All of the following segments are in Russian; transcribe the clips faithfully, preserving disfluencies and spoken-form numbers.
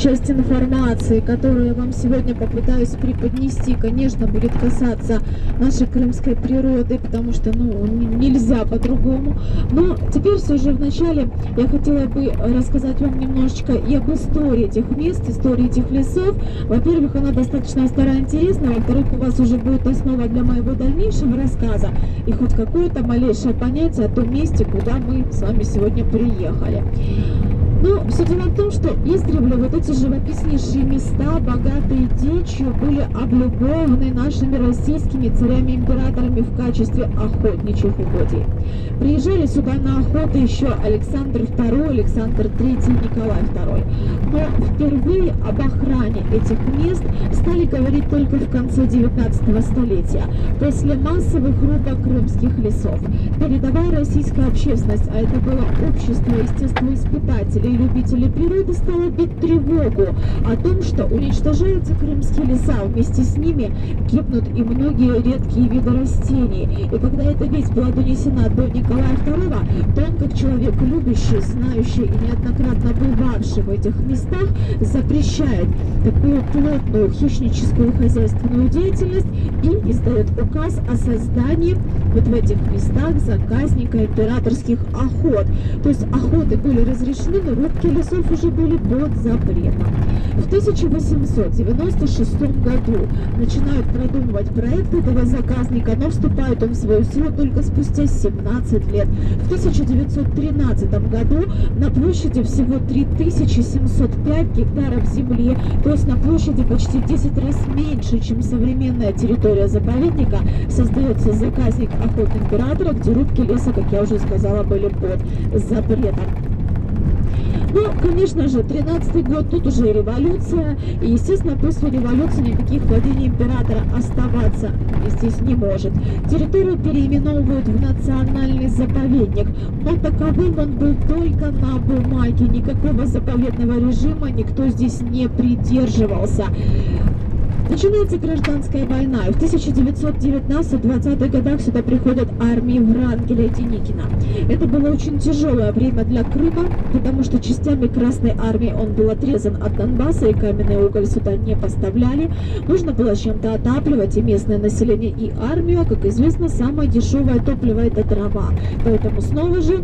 часть информации, которую я вам сегодня попытаюсь преподнести, конечно, будет касаться нашей крымской природы, потому что, ну, нельзя по-другому. Но теперь все же вначале я хотела бы рассказать вам немножечко и об истории этих мест, истории этих лесов. Во-первых, она достаточно старая, интересная, во-вторых, у вас уже будет основа для моего дальнейшего рассказа и хоть какое-то малейшее понятие о том месте, куда мы с вами сегодня приехали. Но все дело в том, что издревле вот эти живописнейшие места, богатые дичью, были облюбованы нашими российскими царями-императорами в качестве охотничьих угодий. Приезжали сюда на охоту еще Александр второй, Александр третий, Николай второй. Но впервые об охране этих мест стали говорить только в конце девятнадцатого столетия, после массовых рубок крымских лесов. Передовая российская общественность, а это было общество естествоиспытателей и любителей природы, стало бить тревогу о том, что уничтожаются крымские леса, вместе с ними гибнут и многие редкие виды растений. И когда эта весть была донесена до Николая второго, то он, как человек любящий, знающий и неоднократно бывавший в этих местах, запрещает такую плотную хищническую хозяйственную деятельность и издает указ о создании вот в этих местах заказника императорских охот. То есть охоты были разрешены, но рубки лесов уже были под запретом. В тысяча восемьсот девяносто шестом году начинают продумывать проект этого заказника, но вступает он в свою силу только спустя семнадцать лет. В тысяча девятьсот тринадцатом году на площади всего три тысячи семьсот пять гектаров земли, то есть на площади почти в десять раз меньше, чем современная территория заповедника, создается заказник охот императора, где рубки леса, как я уже сказала, были под запретом. Ну, конечно же, тринадцатый год, тут уже революция, и, естественно, после революции никаких владений императора оставаться здесь не может. Территорию переименовывают в национальный заповедник, но таковым он был только на бумаге, никакого заповедного режима никто здесь не придерживался. Начинается гражданская война, и в тысяча девятьсот девятнадцатом-двадцатых годах сюда приходят армии Врангеля и Деникина. Это было очень тяжелое время для Крыма, потому что частями Красной армии он был отрезан от Донбасса, и каменный уголь сюда не поставляли. Нужно было чем-то отапливать и местное население, и армию, а, как известно, самое дешевое топливо – это дрова. Поэтому снова же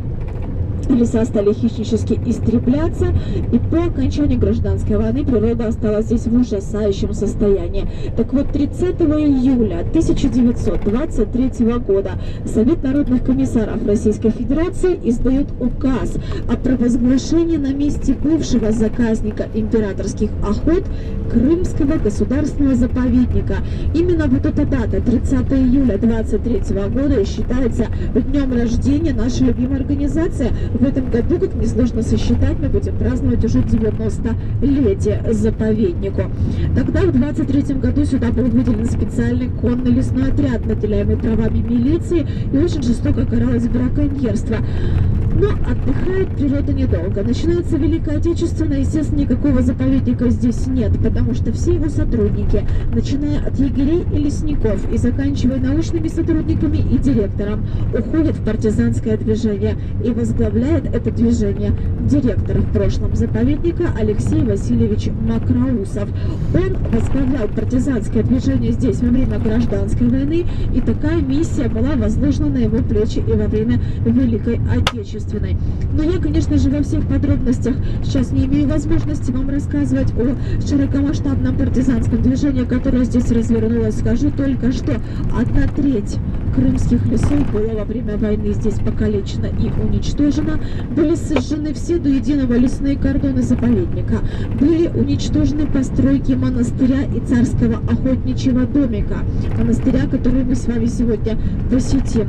леса стали хищнически истребляться, и по окончании гражданской войны природа осталась здесь в ужасающем состоянии. Так вот, тридцатого июля тысяча девятьсот двадцать третьего года Совет народных комиссаров Российской Федерации издает указ о провозглашении на месте бывшего заказника императорских охот Крымского государственного заповедника. Именно вот эта дата, тридцатого июля двадцать третьего года, считается днем рождения нашей любимой организации. В этом году, как несложно сосчитать, мы будем праздновать уже девяностолетие заповеднику. Тогда в двадцать третьем году сюда был выделен специальный конный лесной отряд, наделяемый правами милиции, и очень жестоко каралось браконьерство. Но отдыхает природа недолго. Начинается Великая Отечественная, естественно, никакого заповедника здесь нет, потому что все его сотрудники, начиная от егерей и лесников и заканчивая научными сотрудниками и директором, уходят в партизанское движение, и возглавляет это движение директор в прошлом заповедника Алексей Васильевич Макроусов. Он возглавлял партизанское движение здесь во время гражданской войны, и такая миссия была возложена на его плечи и во время Великой Отечественной. Но я, конечно же, во всех подробностях сейчас не имею возможности вам рассказывать о широкомасштабном партизанском движении, которое здесь развернулось. Скажу только, что одна треть крымских лесов была во время войны здесь покалечена и уничтожена. Были сожжены все до единого лесные кордоны заповедника. Были уничтожены постройки монастыря и царского охотничьего домика. Монастыря, который мы с вами сегодня посетим.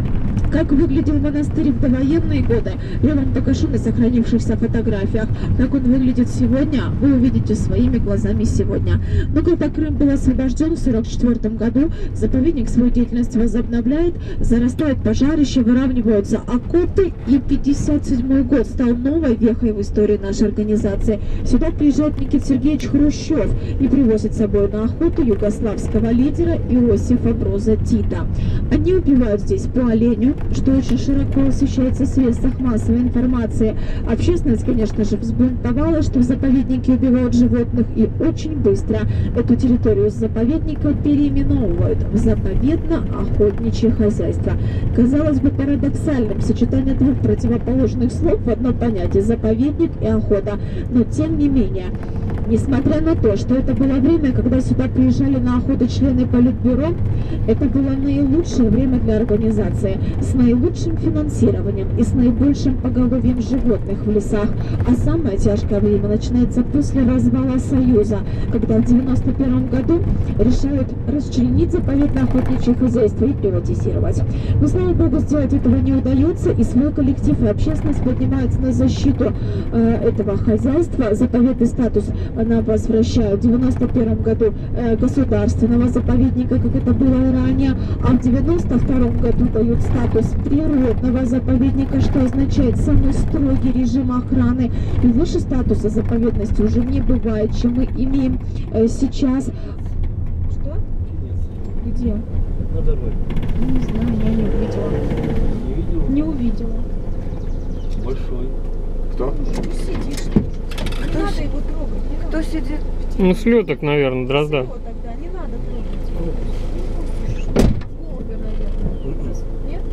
Как выглядел монастырь в довоенные годы, я вам покажу на сохранившихся фотографиях. Как он выглядит сегодня, вы увидите своими глазами сегодня. Но когда Крым был освобожден в сорок четвёртом году, заповедник свою деятельность возобновляет, зарастают пожарища, выравниваются окопы, и пятьдесят седьмой год стал новой вехой в истории нашей организации. Сюда приезжает Никита Сергеевич Хрущев и привозит с собой на охоту югославского лидера Иосифа Броза Тита. Они убивают здесь по оленю, что очень широко освещается в средствах массовой информации. Общественность, конечно же, взбунтовалась, что в заповеднике убивают животных, и очень быстро эту территорию заповедника переименовывают в заповедно-охотничье хозяйство. Казалось бы, парадоксальным сочетание двух противоположных слов в одно понятие – заповедник и охота, но тем не менее. Несмотря на то, что это было время, когда сюда приезжали на охоту члены Политбюро, это было наилучшее время для организации, с наилучшим финансированием и с наибольшим поголовьем животных в лесах. А самое тяжкое время начинается после развала Союза, когда в девяносто первом году решают расчленить заповедно-охотничье хозяйство и приватизировать. Но, слава богу, сделать этого не удается, и свой коллектив и общественность поднимаются на защиту э, этого хозяйства. Заповедный статус она возвращает в девяносто первом году э, государственного заповедника, как это было и ранее, а в девяносто втором году дают статус природного заповедника, что означает самый строгий режим охраны. И выше статуса заповедности уже не бывает, чем мы имеем э, сейчас. Что? Где? На дороге. Не знаю, я не увидела. Не видела? Не увидела. Большой. Кто? Сидишь. Не надо его трогать. Кто сидит? Ну, слеток, наверное, дрозда. Тогда не надо трогать. Голубя, наверное. Нет?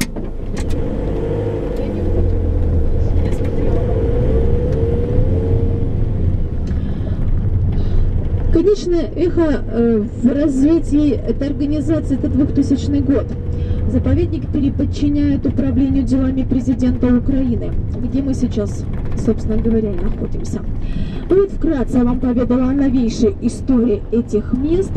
Я не буду. Я смотрела. Конечное эхо э, в развитии этой организации — это двухтысячный год. Заповедник переподчиняет управлению делами президента Украины, где мы сейчас, собственно говоря, и находимся. Ну вот вкратце я вам поведала о новейшей истории этих мест,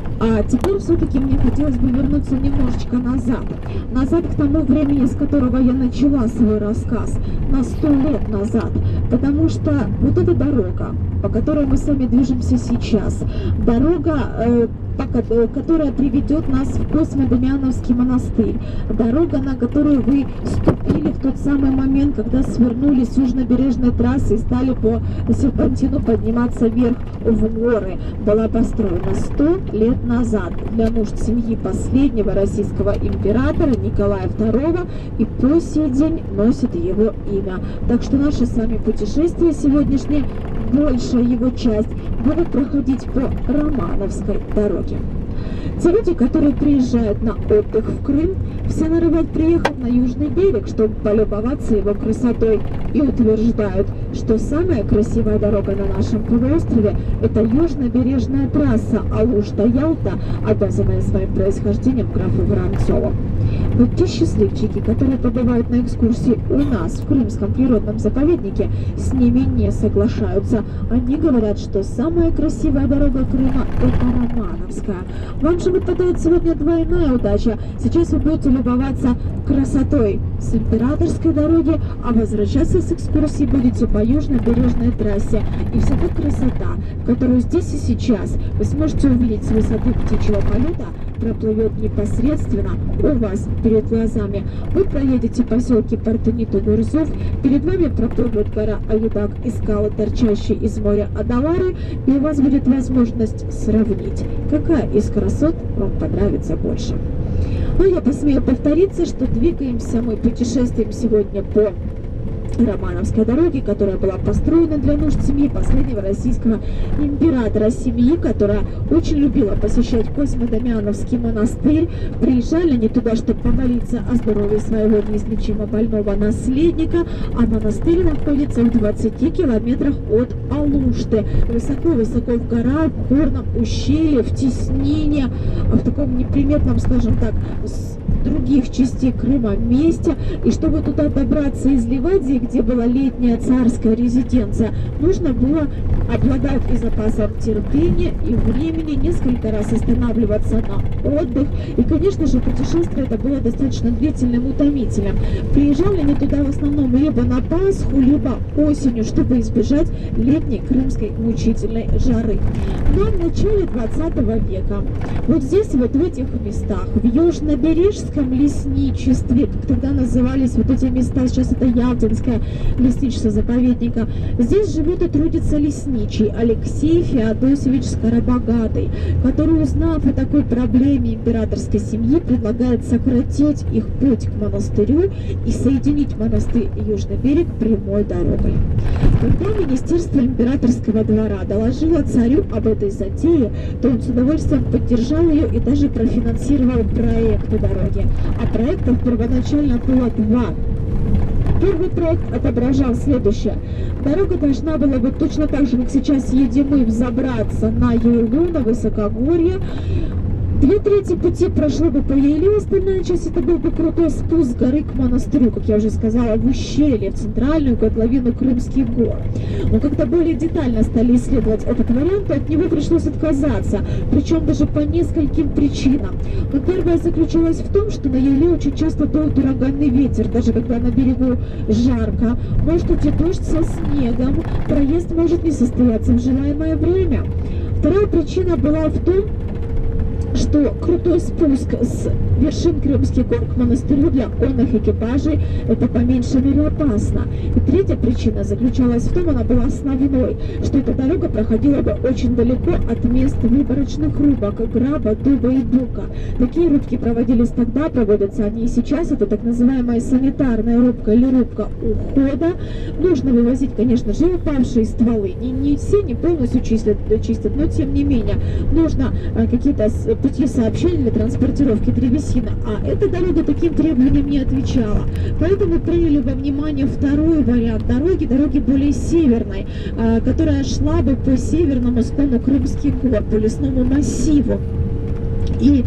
а теперь все-таки мне хотелось бы вернуться немножечко назад. Назад к тому времени, с которого я начала свой рассказ, на сто лет назад. Потому что вот эта дорога, по которой мы с вами движемся сейчас, дорога, э, которая приведет нас в Космо-Дамиановский монастырь, дорога, на которую вы ступили в тот самый момент, когда свернули с южнобережной трассы и стали по серпантину подниматься вверх в горы, была построена сто лет назад для нужд семьи последнего российского императора Николая второго и по сей день носит его имя. Так что наше с вами путешествие сегодняшнее, большая его часть, будет проходить по Романовской дороге. Те люди, которые приезжают на отдых в Крым, все норовят приехать на южный берег, чтобы полюбоваться его красотой, и утверждают, что самая красивая дорога на нашем полуострове – это южнобережная трасса Алушта-Ялта, обязанная своим происхождением графу Воронцову. Но те счастливчики, которые побывают на экскурсии у нас в Крымском природном заповеднике, с ними не соглашаются. Они говорят, что самая красивая дорога Крыма – это Романовская. Вам же выпадает сегодня двойная удача. Сейчас вы будете любоваться красотой с императорской дороги, а возвращаться с экскурсии будете по южнобережной трассе. И вся та красота, которую здесь и сейчас вы сможете увидеть с высоты птичьего полета, проплывет непосредственно у вас перед глазами. Вы проедете поселки Партениту-Гурзов, перед вами проплывет гора Аюдак и скалы, торчащие из моря Адалары, и у вас будет возможность сравнить, какая из красот вам понравится больше. Но я посмею повториться, что двигаемся мы, путешествуем сегодня по Романовской дороги, которая была построена для нужд семьи последнего российского императора, семьи, которая очень любила посещать Космо-Дамиановский монастырь. Приезжали они туда, чтобы помолиться о здоровье своего неизлечимо больного наследника, а монастырь находится в двадцати километрах от Алушты, высоко-высоко в горах, в горном ущелье, в теснине, в таком неприметном, скажем так, с других частей Крыма месте. И чтобы туда добраться из Ливадии, где была летняя царская резиденция, нужно было обладать и запасом терпения, и времени, несколько раз останавливаться на отдых. И, конечно же, путешествие это было достаточно длительным, утомительным. Приезжали они туда в основном либо на Пасху, либо осенью, чтобы избежать летней крымской мучительной жары. Но в начале двадцатого века, вот здесь, вот в этих местах, в Южнобережской крымском лесничестве, как тогда назывались вот эти места, сейчас это Ялтинское лесничество заповедника. Здесь живет и трудится лесничий Алексей Феодосевич Скоробогатый, который, узнав о такой проблеме императорской семьи, предлагает сократить их путь к монастырю и соединить монастырь и Южный берег прямой дорогой. Когда Министерство императорского двора доложило царю об этой затее, то он с удовольствием поддержал ее и даже профинансировал проекты дороги. А проектов первоначально было два. Первый проект отображал следующее. Дорога должна была вот точно так же, как сейчас едем мы, взобраться на Яйлу, на высокогорье. Две трети пути прошло бы по Яйле, остальная часть это был бы крутой спуск горы к монастырю, как я уже сказала, в ущелье, в центральную котловину Крымских гор. Но когда более детально стали исследовать этот вариант, то от него пришлось отказаться, причем даже по нескольким причинам. Но первая заключалась в том, что на Яйле очень часто дует ураганный ветер, даже когда на берегу жарко, может идти дождь со снегом, проезд может не состояться в желаемое время. Вторая причина была в том, что крутой спуск с вершин Крымских гор к монастырю для конных экипажей это по меньшей мере опасно. И третья причина заключалась в том, она была основной, что эта дорога проходила бы очень далеко от мест выборочных рубок, граба, дуба и бука. Такие рубки проводились тогда, проводятся они и сейчас. Это так называемая санитарная рубка или рубка ухода. Нужно вывозить, конечно же, упавшие стволы. Не, не все, не полностью чистят, чистят, но тем не менее нужно а, какие-то пути сообщения для транспортировки древесины, а эта дорога таким требованиям не отвечала. Поэтому приняли во внимание второй вариант дороги, дороги более северной, которая шла бы по северному склону Крымских гор, по лесному массиву. И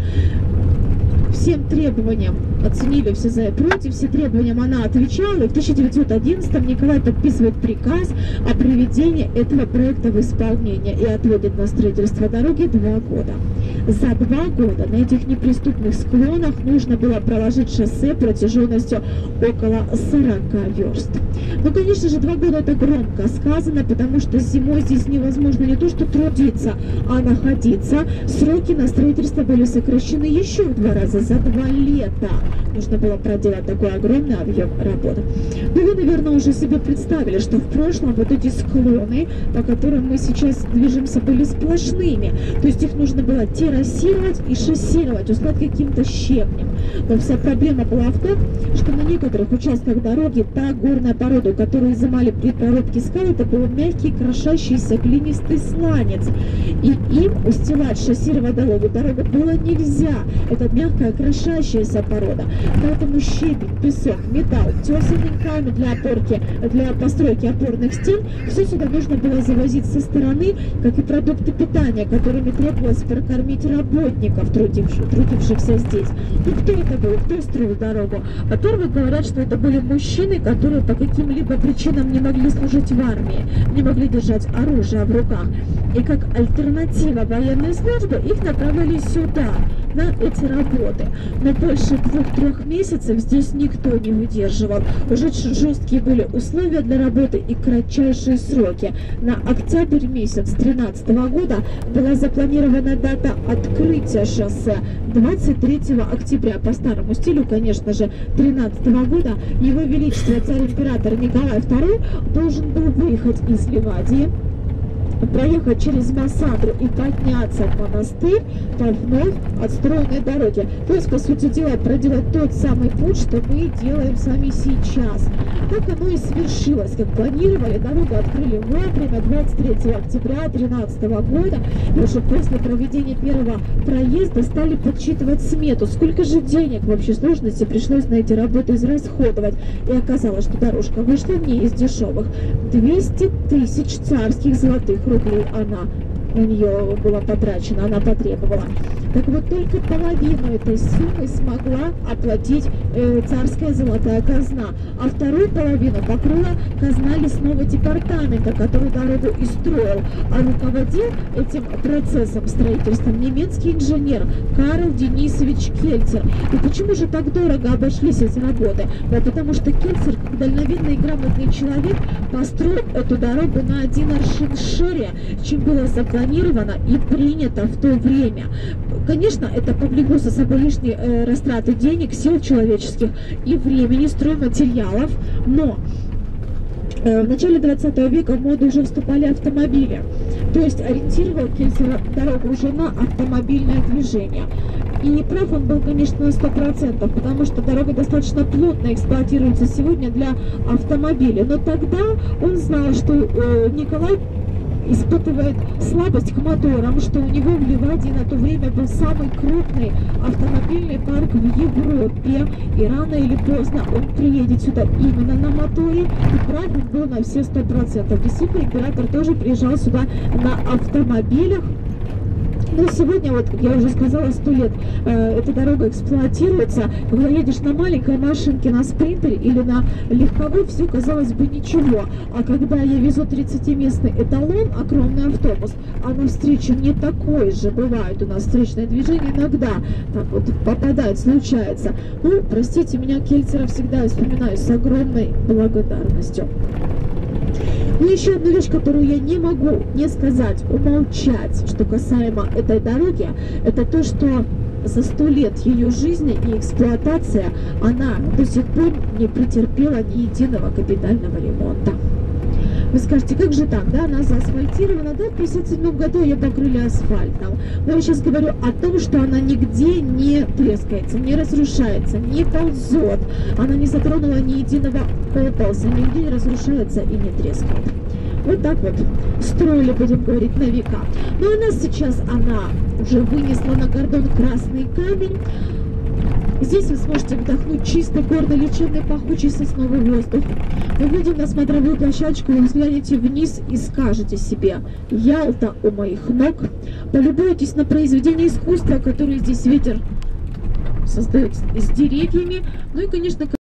всем требованиям оценили все за и против, все требованиям она отвечала, и в тысяча девятьсот одиннадцатом Николай подписывает приказ о приведении этого проекта в исполнение и отводит на строительство дороги два года. За два года на этих неприступных склонах нужно было проложить шоссе протяженностью около сорока верст. Ну, конечно же, два года это громко сказано, потому что зимой здесь невозможно не то что трудиться, а находиться. Сроки на строительство были сокращены еще в два раза, за два лета. Нужно было проделать такой огромный объем работы. Ну, вы, наверное, уже себе представили, что в прошлом вот эти склоны, по которым мы сейчас движемся, были сплошными. То есть их нужно было террасировать и шоссировать, услать каким-то щебнем. Но вся проблема была в том, что на некоторых участках дороги та горная порода, которую изымали при прорубке скал, это был мягкий, крошащийся глинистый сланец. И им устилать, шоссировать дорогу, дорогу было нельзя. Это мягкая, крошащаяся порода. Поэтому щебень, песок, металл, тесанный камень для опорки, для постройки опорных стен, все сюда нужно было завозить со стороны, как и продукты питания, которыми требовалось прокормить работников, трудивших, трудившихся здесь. Ну, кто это был? Кто строил дорогу? Во-первых, говорят, что это были мужчины, которые по каким-либо причинам не могли служить в армии, не могли держать оружие в руках. И как альтернатива военной службы их направили сюда, на эти работы. Но больше двух-трех месяцев здесь никто не выдерживал. Уже жесткие были условия для работы и кратчайшие сроки. На октябрь месяц две тысячи тринадцатого года была запланирована дата открытия шоссе. двадцать третьего октября по старому стилю, конечно же, две тысячи тринадцатого года Его Величество царь-император Николай второй должен был выехать из Ливадии, проехать через Масадру и подняться в монастырь по вновь отстроенной дороге. То есть, по сути дела, проделать тот самый путь, что мы делаем сами сейчас. Так оно и свершилось, как планировали. Дорогу открыли вовремя, двадцать третьего октября две тысячи тринадцатого года. И уже после проведения первого проезда стали подсчитывать смету. Сколько же денег в общей сложности пришлось на эти работы израсходовать. И оказалось, что дорожка вышла не из дешевых. двести тысяч царских золотых рублей она на нее была потрачена, она потребовала. Так вот, только половину этой суммы смогла оплатить э, царская золотая казна, а вторую половину покрыла казна лесного департамента, который дорогу и строил, а руководил этим процессом строительством немецкий инженер Карл Денисович Кельцер. И почему же так дорого обошлись эти работы? Да потому что Кельцер, как дальновидный и грамотный человек, построил эту дорогу на один аршин шире, чем было запланировано и принято в то время. конечно, это повлекло за собой лишние э, растраты денег, сил человеческих и времени, стройматериалов, но э, в начале двадцатого века в моду уже вступали автомобили, то есть ориентировал Кельцер дорогу уже на автомобильное движение. И прав он был, конечно, на сто процентов, потому что дорога достаточно плотно эксплуатируется сегодня для автомобиля. Но тогда он знал, что э, Николай испытывает слабость к моторам, что у него в Ливадии на то время был самый крупный автомобильный парк в Европе, и рано или поздно он приедет сюда именно на моторе, и прав он был на все сто процентов. Действительно, император тоже приезжал сюда на автомобилях. Но сегодня, вот я уже сказала, сто лет э, эта дорога эксплуатируется. Когда едешь на маленькой машинке, на спринтере или на легковой, все казалось бы ничего. А когда я везу тридцатиместный эталон, огромный автобус, а навстречу не такой же, бывает у нас встречное движение иногда, так вот попадает, случается. Ну, простите меня, Кельцера всегда вспоминаю с огромной благодарностью. Ну, еще одну вещь, которую я не могу не сказать, умолчать, что касаемо этой дороги, это то, что за сто лет ее жизни и эксплуатация она до сих пор не претерпела ни единого капитального ремонта. Вы скажете, как же так, да, она заасфальтирована, да, в пятьдесят седьмом году ее покрыли асфальтом. Но я сейчас говорю о том, что она нигде не трескается, не разрушается, не ползет. Она не затронула ни единого ополза, нигде не разрушается и не трескает. Вот так вот строили, будем говорить, на века. Но у нас сейчас она уже вынесла на кордон красный камень. Здесь вы сможете вдохнуть чистый, горный, лечебный, пахучий сосновый воздух. Мы выйдем на смотровую площадку, вы взглянете вниз и скажете себе: Ялта у моих ног. Полюбуйтесь на произведение искусства, которое здесь ветер создает с деревьями. Ну и, конечно,